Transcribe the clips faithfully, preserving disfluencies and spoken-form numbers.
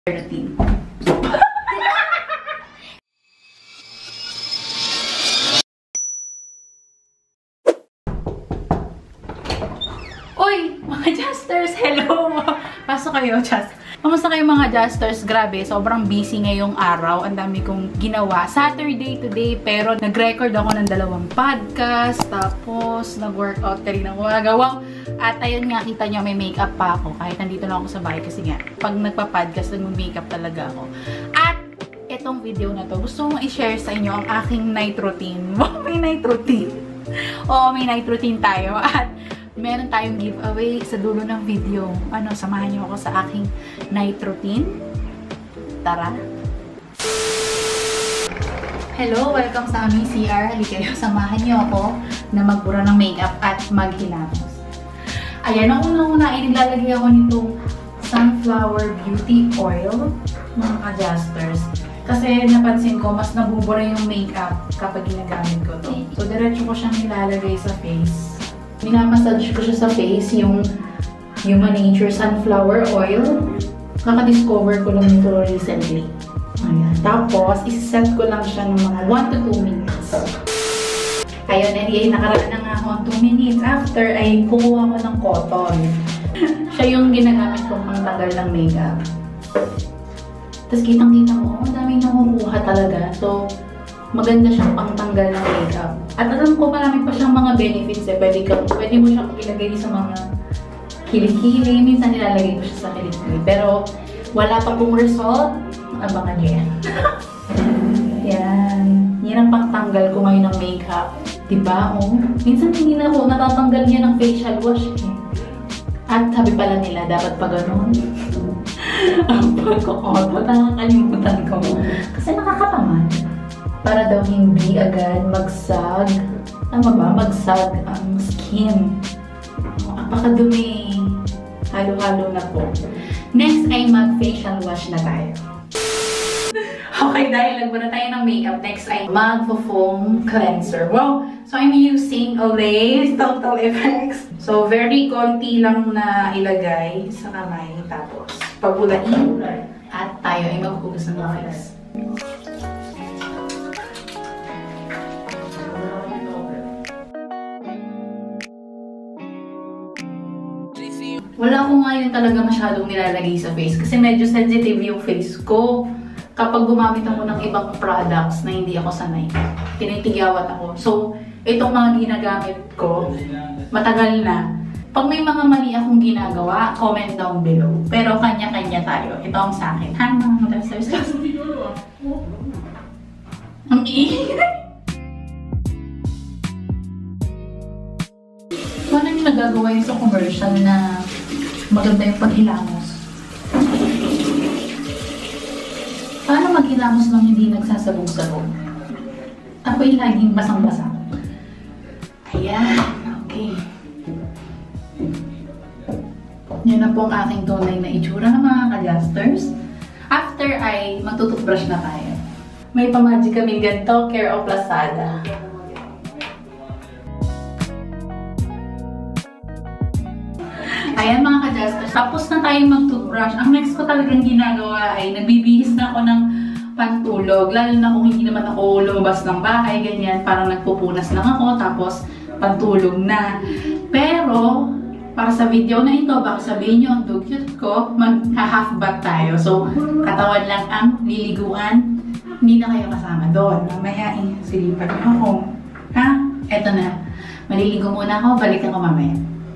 routine. Uy, mga Justers, hello! Pasok kayo, Just. Kamusta kayo mga Justers? Grabe, sobrang busy ngayong araw. Ang dami kong ginawa. Saturday today, pero nag-record ako ng dalawang podcast. Tapos, nag-workout ka rin ako. Wow! At ayun nga, kita nyo, may makeup pa ako. Kahit nandito lang ako sa bahay kasi nga, pag nagpa-podcast, nag-makeup talaga ako. At itong video na to, gusto kong i-share sa inyo ang aking night routine. Wow, may night routine. Oo, may night routine tayo. At meron tayong giveaway sa dulo ng video. Ano, samahan niyo ako sa aking night routine. Tara! Hello! Welcome sa aming C R. Halika kayo, samahan niyo ako na magbura ng makeup at maghilamos. Ayan, ang unang-una ay nilalagay ako nitong Sunflower Beauty Oil, mga adjusters. Kasi napansin ko, mas nabubura yung makeup kapag ginagamit ko to. So, diretso ko siyang nilalagay sa face. Minamassage ko siya sa face, yung Human Nature Sunflower Oil. Kaka-discover ko lang ito recently. Ayan. Tapos, isa-set ko lang siya ng mga one to two minutes. Ayun, ay nakaraan na nga ako two minutes. After, ay kukuha ko ng cotton. Siya yung ginagamit kong pangtanggal ng makeup. Tapos kitang-kita ko, oh, daming nakukuha talaga. So, maganda siyang pangtanggal ng makeup. At alam ko, marami pa siyang mga benefits eh. Pwede, ka, pwede mo siyang ilagay sa mga kilikili. Minsan nilalagay ko siya sa kilikili. Pero, wala pa pong result. Abangan niyo yan. Yan. Yan ang pangtanggal ko ngayon ng makeup. Diba? Oh. Minsan hindi na ako natatanggal niya ng facial wash eh. At sabi pala nila, dapat pa ganun. Ang pagkakota, nakakalimutan ko. Kasi nakakatamad. Para daw hindi agad magsag. Tama ba? Magsag ang skin. Oh, apakadumi. Halo-halo na po. Next ay mag-facial wash na tayo. Okay, dahil nagmuna tayo ng makeup, next ay mag-foam cleanser. Wow! So, I'm using Olay Total Effects. So, very konti lang na ilagay sa kamay. Tapos, pagulain. At tayo ay maghugas ng face. Wala ko ngayon talaga masyadong nilalagay sa face kasi medyo sensitive yung face ko. Kapag gumamit ako ng ibang products na hindi ako sanay, tinitigawat ako. So, itong mga ginagamit ko, matagal na. Pag may mga mali akong ginagawa, comment down below. Pero kanya-kanya tayo. Ito ang sa akin. Ha, mga testers kasi. Ang iingay. Paano nyo nagagawa yun sa commercial na maganda yung paghilamos? Paano maghilamos lang hindi nagsasabog-sabog? Ako'y laging basang-basang. Ayan. Okay. Yan na po ang aking tunay na itsura ng mga ka-justers. After ay magtututbrush na tayo. May pamagic kaming ganito, Care of Lazada. Ayan mga ka-justers, tapos na tayong mag-toothbrush. Ang next ko talagang ginagawa ay nagbibihis na ako ng pantulog. Lalo na kung hindi naman ako lumabas ng bahay, ganyan. Parang nagpupunas lang ako, tapos pantulog na. Pero, para sa video na ito, baka sabihin nyo, ang cute ko, mag-half bath tayo. So, katawan lang ang liliguan. Hindi na kayo kasama doon. Mamaya, eh, silipan nyo ako. Ha? Eto na. Maliligo muna ako, balik ako mamaya.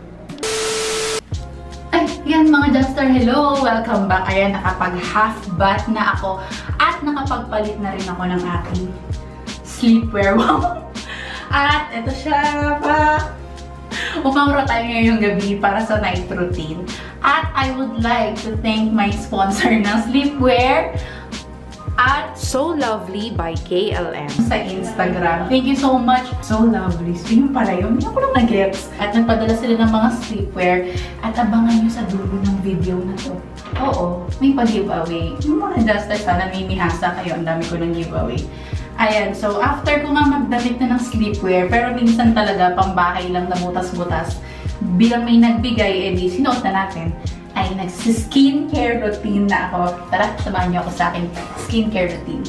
Yan mga Juster, hello! Welcome back! Ayan, nakapag-half bath na ako at nakapagpalit na rin ako ng aking sleepwear. At ito siya pa! Umaura tayo ngayong gabi para sa night routine. At I would like to thank my sponsor ng sleepwear at So Lovely by K L M sa Instagram. Thank you so much. So Lovely. So yun pala yun. Hindi ako lang nag-gets. At nagpadala sila ng mga sleepwear. At abangan nyo sa dulo ng video na to. Oo, may pag-giveaway. Yung mga Justers, sana may mihasa kayo. Ang dami ko ng giveaway. Ayan, so after ko nga magdamit na ng sleepwear, pero minsan talaga pambahay lang na butas-butas, bilang may nagbigay, edi sinuot na natin, ay nagsi-skincare routine na ako. Tara, samahan niyo ako sa akin skincare routine.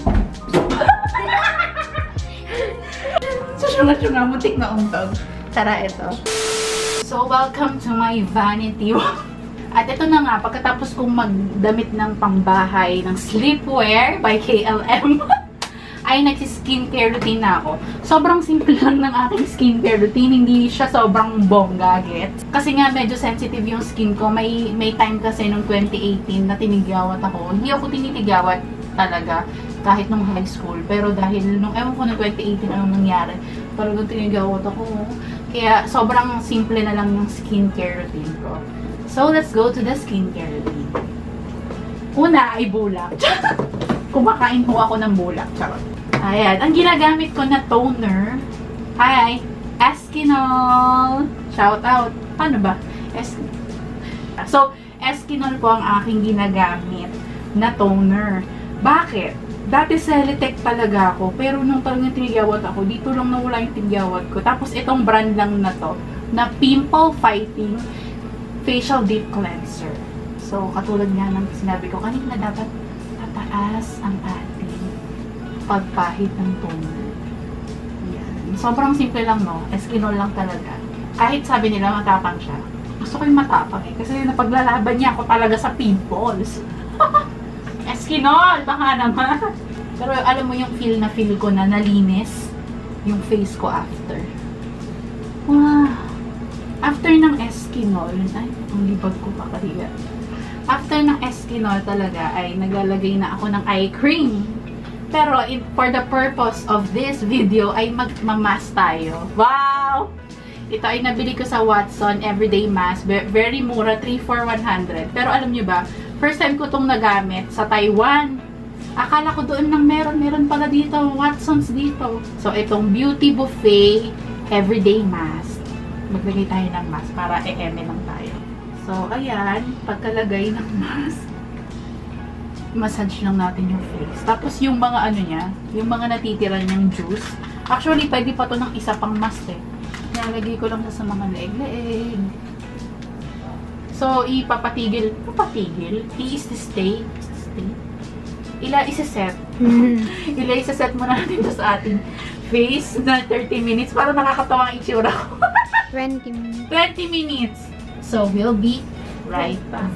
Susunod-sunod, mutik na untog. Tara, ito. So, welcome to my vanity. At ito na nga, pagkatapos kong magdamit ng pambahay ng sleepwear by K L M, ay nagsi-skincare routine na ako. Sobrang simple lang ng aking skincare routine. Hindi siya sobrang bongga, gets? Kasi nga, medyo sensitive yung skin ko. May, may time kasi nung twenty eighteen na tinigawat ako. Hindi ako tinitigawat talaga kahit nung high school. Pero dahil nung, ewan ko nung twenty eighteen anong nangyari, parang tinigawat ako. Kaya sobrang simple na lang yung skincare routine ko. So, let's go to the skincare routine. Una ay bulak. Kumakain po ako ng bulak. Charot. Ayan. Ang ginagamit ko na toner ay Eskinol. Shout out. Paano ba? Es so, Eskinol po ang aking ginagamit na toner. Bakit? Dati Celetec talaga ako. Pero nung talagang tinigawat ako, dito lang nawala yung tinigawat ko. Tapos itong brand lang na to, na Pimple Fighting Facial Deep Cleanser. So, katulad nga ng sinabi ko, kanina dapat tataas ang ating pagpahid ng toner. Yan. Sobrang simple lang, no? Eskinol lang talaga. Kahit sabi nila matapang siya. Gusto ko yung matapang eh. Kasi napaglalaban niya ako talaga sa pimples. Eskinol! Baka naman. Pero alam mo yung feel na feel ko na nalinis yung face ko after. Wow! After ng Eskinol, ay, ang libag ko pa kaya. After ng Eskinol talaga ay naglalagay na ako ng eye cream. Pero in, for the purpose of this video ay magmamask tayo. Wow! Ito ay nabili ko sa Watson Everyday Mask. Very mura, three for one hundred. Pero alam nyo ba, first time ko itong nagamit sa Taiwan. Akala ko doon nang meron. Meron pala dito. Watsons dito. So, itong Beauty Buffet Everyday Mask. Maglagay tayo ng mask para e-eme lang tayo. So, ayan. Pagkalagay ng mask, massage lang natin yung face. Tapos, yung mga ano niya, yung mga natitira niyang juice. Actually, pwede pa to ng isa pang mask eh. Nalagay ko lang sa mga leeg-leeg. So, ipapatigil. Papatigil? I-is to stay. Is to stay. Ila isa-set. Ila isa-set muna natin to sa ating face na thirty minutes para nakakatawa ang itsura ko. twenty minutes. twenty minutes. So, we'll be right back.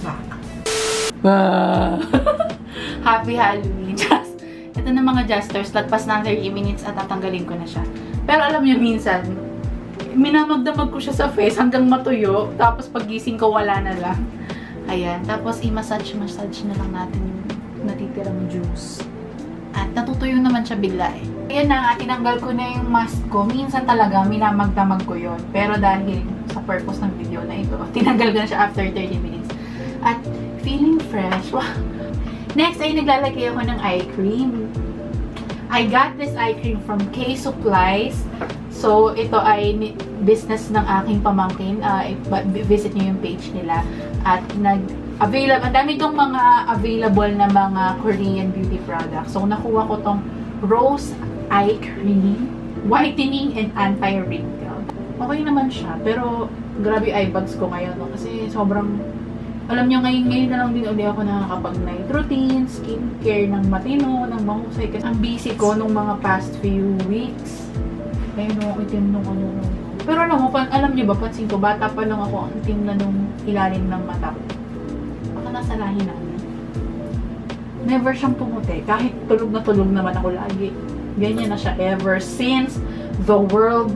Happy Halloween. Just, ito na mga Justers. Lagpas na thirty minutes at tatanggalin ko na siya. Pero alam niyo minsan, minamagdamag ko siya sa face hanggang matuyo. Tapos paggising ko, wala na lang. Ayan. Tapos i-massage-massage na lang natin yung natitirang juice. At natutuyo naman siya bigla eh. Ayan na nga, tinanggal ko na yung mask ko. Minsan talaga, minamagdamag ko yun. Pero dahil sa purpose ng video na ito, tinanggal ko na siya after thirty minutes. At feeling fresh. Wow. Next ay naglalagay ako ng eye cream. I got this eye cream from K Supplies. So, ito ay business ng aking pamangkin. Uh, visit nyo yung page nila. At nag-available, ang dami itong mga available na mga Korean beauty products. So, nakuha ko tong Rose Eye Cream, Whitening and Anti-Wrinkle. Okay naman siya, pero grabe eye bags ko ngayon. No? Kasi sobrang, alam nyo, ngayon, ngayon na lang din ulit ako nakakapag-night routine, skincare ng matino, ng mahusay. Kasi ang busy ko nung mga past few weeks. Ayun no, itim nung ano. Pero alam mo, alam nyo ba, pansin ko, bata pa lang ako, ang itim na nung ilalim ng mata ko. Baka nasa lahi namin. Never siyang pumuti. Kahit tulog na tulog naman ako lagi. Ganyan na siya ever since the world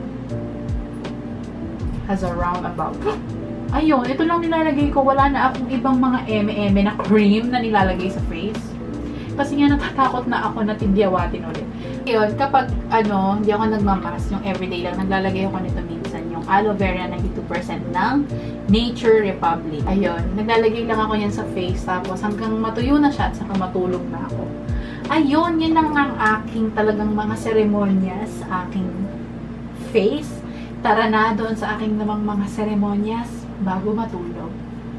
has a roundabout. Ayun, ito lang nilalagay ko. Wala na akong ibang mga eme-eme na cream na nilalagay sa face. Kasi nga natatakot na ako na tindyawatin ulit. Ayun, kapag ano, hindi ako nagmamas, yung everyday lang, naglalagay ako nito minsan, yung aloe vera ninety-two percent ng Nature Republic. Ayun, naglalagay lang ako yan sa face, tapos hanggang matuyo na siya at saka matulog na ako. Ayun, yun lang ang aking talagang mga seremonyas sa aking face. Tara na doon sa aking namang mga seremonyas bago matulog.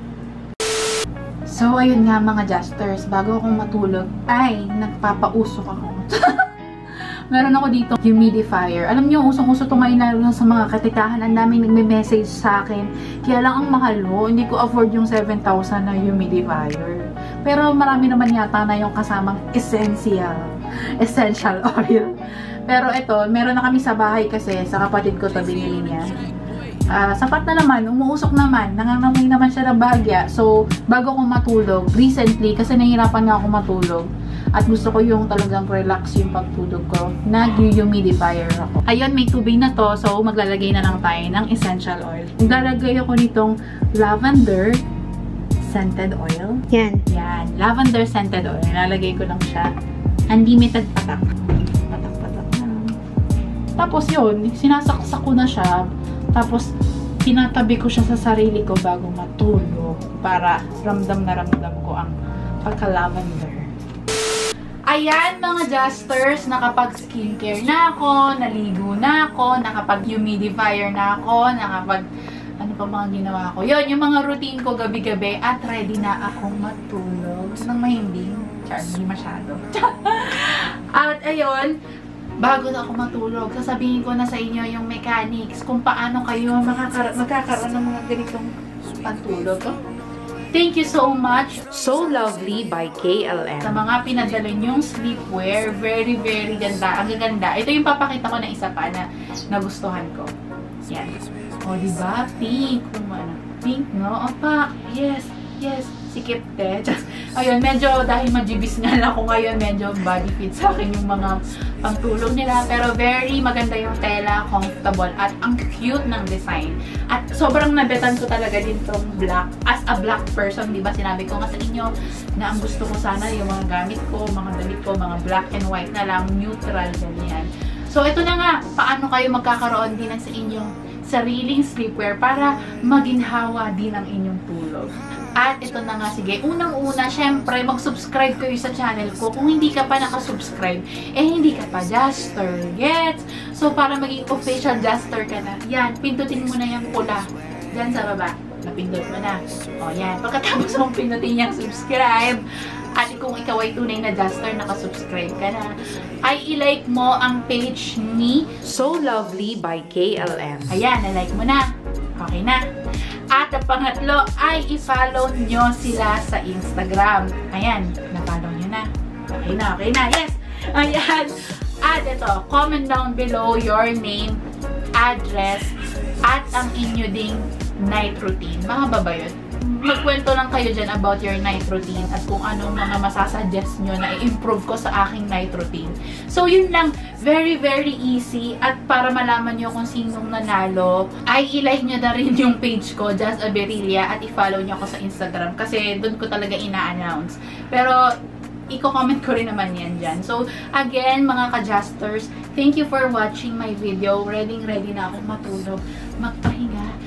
So, ayun nga mga Justers, bago akong matulog, ay, nagpapausok ako. Meron ako dito humidifier. Alam niyo, usong-uso ito ngayon lalo na sa mga katitahan. Ang daming nagme-message sa akin. Kaya lang ang mahal ho. Hindi ko afford yung seven thousand na humidifier. Pero marami naman yata na yung kasamang essential. Essential oil. Pero ito, meron na kami sa bahay kasi sa kapatid ko ito binili niya. Uh, sapat na naman, umuusok naman, nangangamoy naman siya ng bahagya. So, bago ako matulog, recently, kasi nahihirapan nga ako matulog, at gusto ko yung talagang relax yung pagtulog ko, nag-humidifier ako. Ayun, may tubig na to, so maglalagay na lang tayo ng essential oil. Maglalagay ako nitong lavender scented oil. Yan. Yan, lavender scented oil. Nilalagay ko lang siya. Unlimited patak. Patak-patak na. Tapos yun, sinasaksak ko na siya. Tapos, tinatabi ko siya sa sarili ko bago matulog para ramdam na ramdam ko ang pagka-lavender. Ayan mga Justers, nakapag-skincare na ako, naligo na ako, nakapag-humidifier na ako, nakapag... Ano pa mga ginawa ko? Yun, yung mga routine ko gabi-gabi at ready na akong matulog. Nang mahimbing. Char, hindi masyado. At ayun, bago na ako matulog, sasabihin ko na sa inyo yung mechanics kung paano kayo magkakaroon ng mga ganitong pantulog. Oh. Thank you so much, So Lovely by K L M. Sa mga pinadala nyong sleepwear, very, very ganda. Ang ganda. Ito yung papakita ko na isa pa na nagustuhan ko. Yan. O, diba? Pink. Kumana. Pink, no? Opa. Yes. Yes. Sikip, te. Just, ayun, medyo dahil majibis nga lang ako ngayon, medyo body fit sa akin yung mga pantulog nila. Pero very maganda yung tela, comfortable, at ang cute ng design. At sobrang nabetan ko talaga din tong black. As a black person, di ba sinabi ko nga sa inyo na ang gusto ko sana yung mga gamit ko, mga damit ko, mga black and white na lang, neutral, ganyan. So, ito na nga, paano kayo magkakaroon din ng sa inyong sariling sleepwear para maginhawa din ang inyong tulog. At ito na nga, sige, unang-una, syempre, mag-subscribe kayo sa channel ko. Kung hindi ka pa nakasubscribe, eh hindi ka pa Juster. Gets? So, para maging official Juster ka na, yan, pindutin mo na yung pula. Diyan sa baba. Napindot mo na. O, yan. Pagkatapos mong pindutin yung subscribe, at kung ikaw ay tunay na Juster, nakasubscribe ka na, ay i-like mo ang page ni So Lovely by K L M. Ayan, na-like mo na. Okay na. At ang pangatlo ay i-follow nyo sila sa Instagram. Ayan, na-follow nyo na. Okay na, okay na. Yes! Ayan. At ito, comment down below your name, address, at ang inyo ding night routine. Mga ba yun? Magkwento lang kayo dyan about your night routine at kung anong mga masasuggest nyo na i-improve ko sa aking night routine. So, yun lang. Very, very easy. At para malaman nyo kung sinong nanalo, ay i-like nyo na rin yung page ko, Just Aberilla, at i-follow nyo ako sa Instagram kasi doon ko talaga ina-announce. Pero, i-comment ko rin naman yan dyan. So, again, mga ka-Justers, thank you for watching my video. Ready-ready na akong matulog. Magpahinga.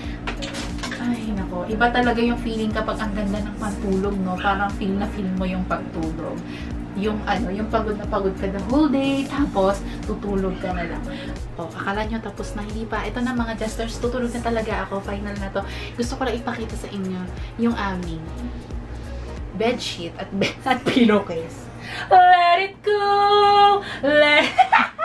Ay, nako. Iba talaga yung feeling kapag ang ganda ng pantulog, no? Parang feel na feel mo yung pagtulog. Yung ano, yung pagod na pagod ka the whole day, tapos tutulog ka na lang. O, akala nyo tapos na, hindi pa. Ito na mga Justers, tutulog na talaga ako. Final na to. Gusto ko lang ipakita sa inyo yung aming bedsheet at, bed at pillowcase. Let it go! Let it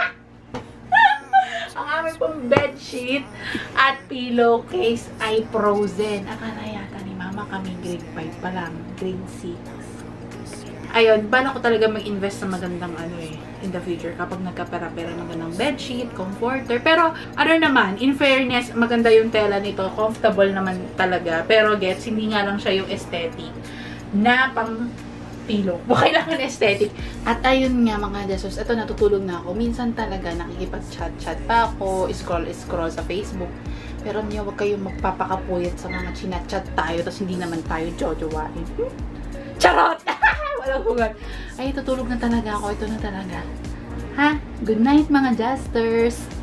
ang aming pong bedsheet at pillowcase ay frozen. Akala yata ni Mama kami grade five pa lang. Grade six. Ayun, paano ko talaga mag-invest sa magandang ano eh, in the future kapag nagkapera-pera magandang bedsheet, comforter. Pero, ano naman, in fairness, maganda yung tela nito. Comfortable naman talaga. Pero, gets, hindi nga lang siya yung aesthetic na pang pillow. Kailangan aesthetic. At ayun nga mga Justers, ito natutulog na ako. Minsan talaga nakikipag-chat-chat pa ako, scroll-scroll sa Facebook. Pero niyo, wag kayong magpapakapuyat sa mga chinat-chat tayo, tapos hindi naman tayo jojowain. Charot! Walang hugat. Ay, tutulog na talaga ako. Ito na talaga. Ha? Good night mga Justers!